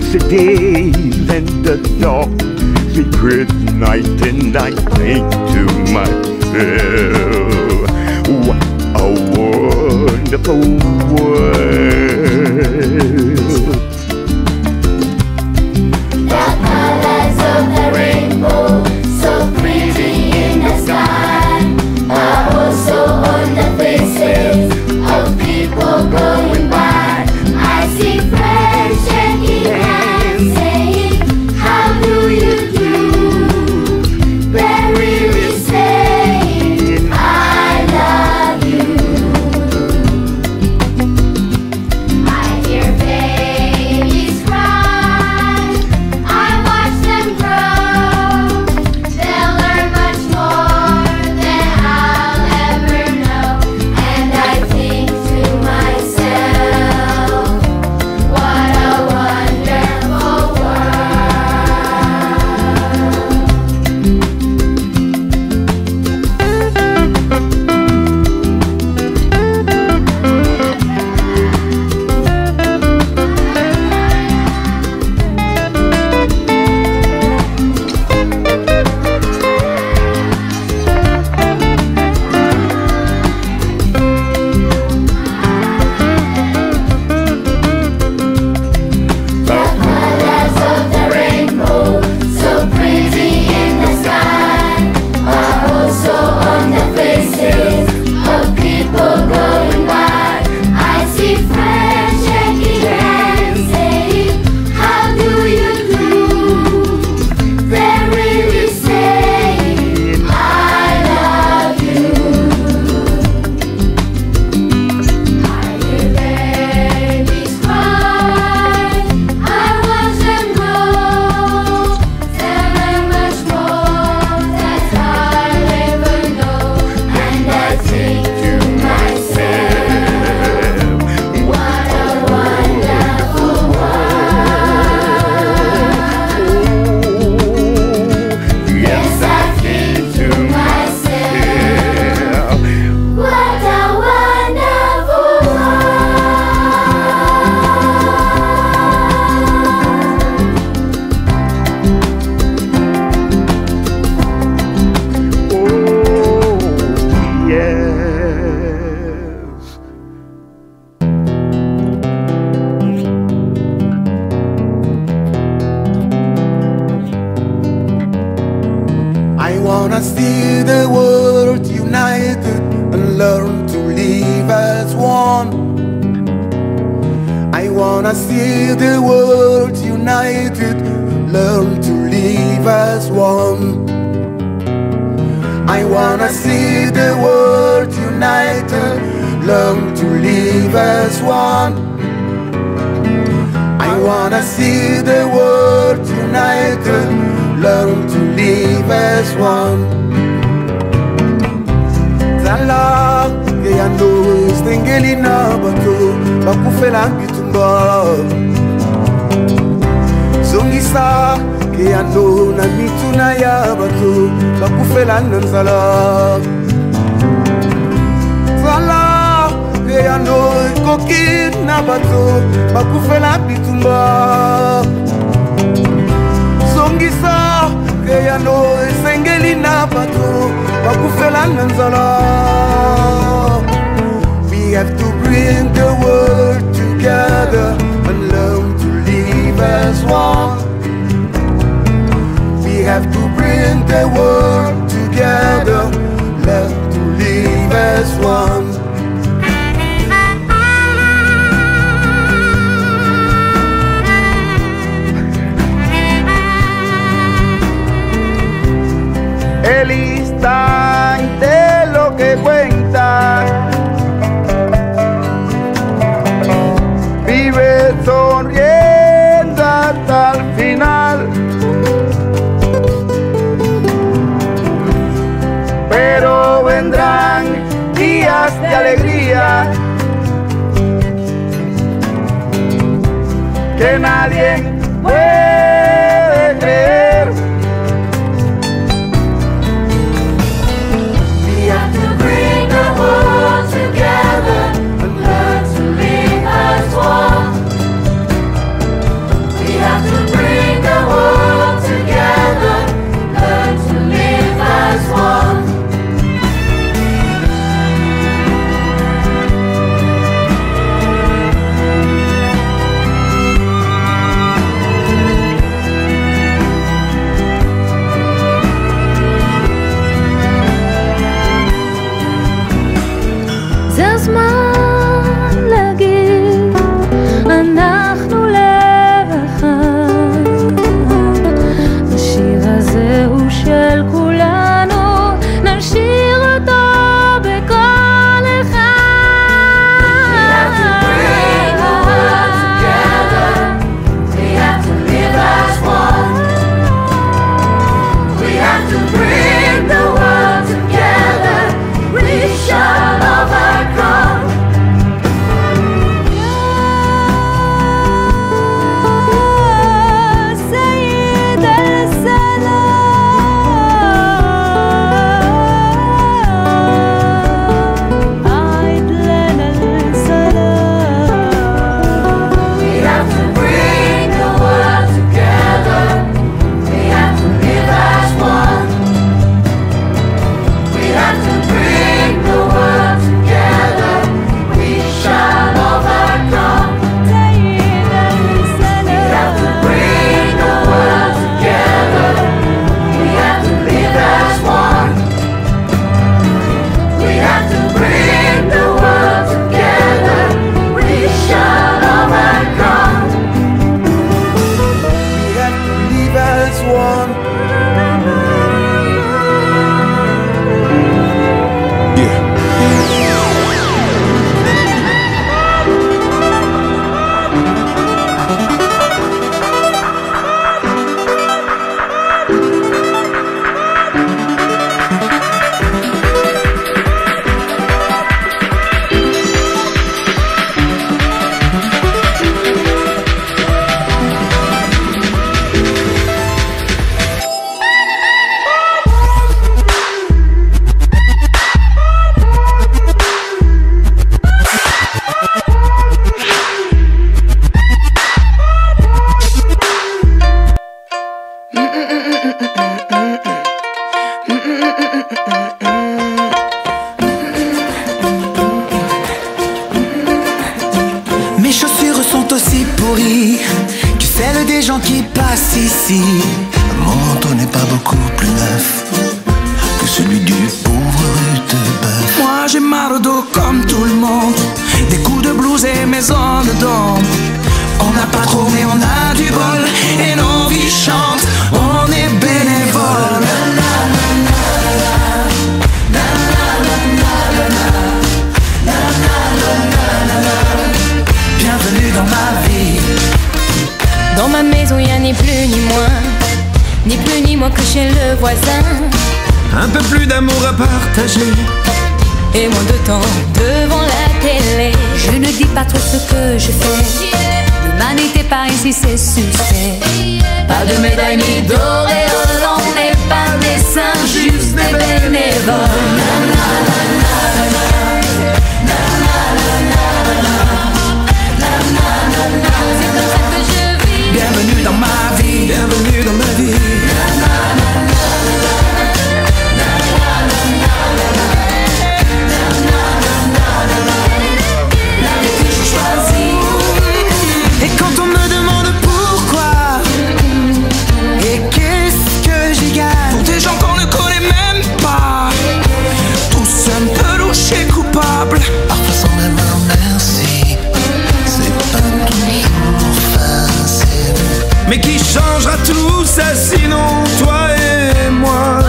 the days and the dark secret night, and I think to myself, what a wonderful world. The colors of the rainbow, so pretty in the sky, are also on the faces of people going by. I see friends shaking hands, saying, how do you do? They're really saying, I love you. I hear babies cry, I watch them grow. They'll learn much more than I'll ever know. And I think to myself, what a wonderful the colors of the rainbow, so pretty in the sky, are also on the faces of people going by. I see friends shaking hands, saying, how do you do? They're really saying, I love you. I hear babies cry, I watch them grow. They'll learn much more than I'll ever know. And I think to myself, what a wonderful world. Yes, I think to myself, what a wonderful Oh, yes. I wanna see the world united and learn to live as one. I wanna see the world united, learn to live as one. I wanna see the world united, learn to live as one. I wanna see the world united, learn to live as one. Zala ke yando stengeli na bato bakufela bitumba. Zongisa ke yando na mituna ya bato bakufela nzala. Zala ke yando koki na bato bakufela bitumba. Zongisa ke yando sengeli na bato bakufela nzala. We have to bring the world together and learn to live as one. We have to bring the world together, learn to live as one. El instante lo que cuenta, vive sonriendo hasta el final. Pero vendrán días de alegría que nadie puede creer. We have to bring the world together and learn to live as one. We have one. Mes chaussures sont aussi pourries que celles des gens qui passent ici. Mon manteau n'est pas beaucoup plus neuf que celui du pauvre Rutebeuf. Moi j'ai mal au dos comme tout le monde, des coups de blues et maisons de dôme. On n'a pas trop mais on a du bol et nos vies chantent, on est bénévoles. Bienvenue dans ma vie. Dans ma maison y'a ni plus ni moins, ni plus ni moins que chez le voisin. Un peu plus d'amour à partager Et moins de temps devant la télé. Je ne dis pas trop ce que je fais. L'humanité par ici c'est succès. Pas de médailles ni d'auréoles, on n'est pas des saints, juste des bénévoles. C'est comme ça que je vis. Bienvenue dans ma vie, bienvenue dans ma vie. Et quand on me demande pourquoi et qu'est-ce que j'y gagne, pour des gens qu'on ne connaît même pas, tous un peu louches et coupables, Parfois sans même un merci, c'est pas toujours facile. mais qui changera tout ça sinon toi et moi.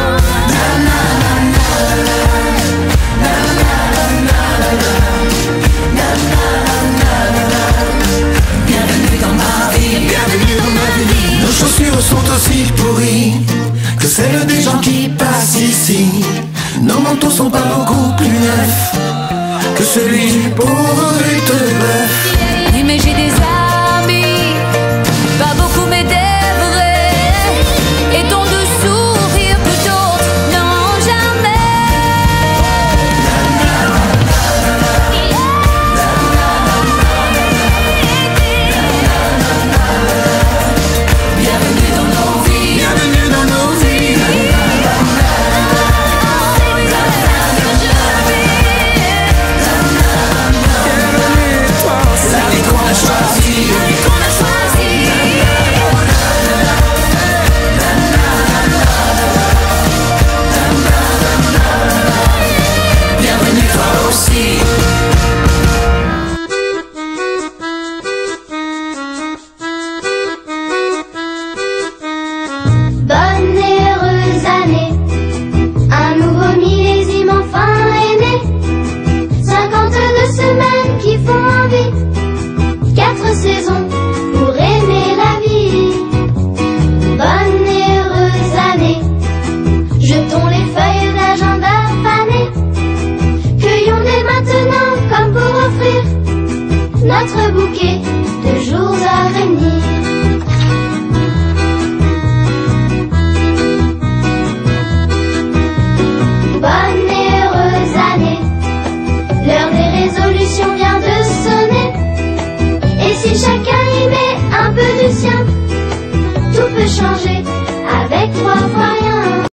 Bienvenue dans ma vie, bienvenue dans ma vie. Nos chaussures sont aussi pourries que celles des gens qui passent ici. Nos manteaux sont pas beaucoup plus neufs que celui du pauvre Rutebeuf. Oui mais j'ai des